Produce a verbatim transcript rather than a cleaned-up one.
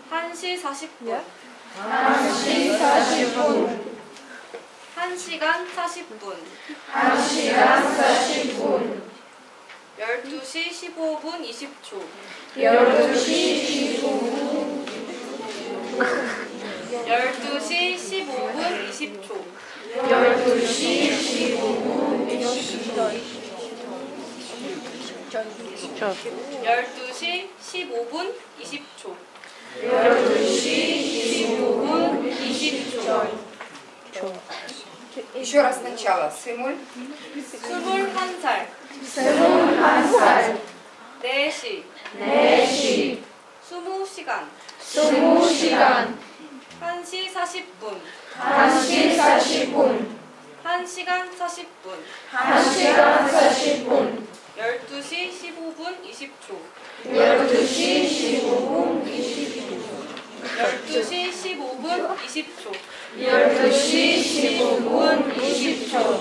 한 시 사십 분. 한 시 사십 분. 한 시간 사십 분. 한 시간 사십 분. 열두 시 십오 분 이십 초. 열두 시 십오 분. 열두 시 십오 분 이십 초. 열두 시 십오 분 이십 초. 열두 시 십오 분 이십 초. 열두 시 십오 분 이십 초. Еще раз сначала. 스물 스물한 살. 스물한 살. 네 시. 네 시. 스무 시간. 스무 시간. 한 시 사십 분. 한 시 사십 분. 한 시간 사십 분. 한 시간 사십 분. 열두 시 십오 분 이십 초. 열두 시 십오 분 이십 초. 열두 시 십오 분 이십 초. 열두 시 십오 분 이십 초.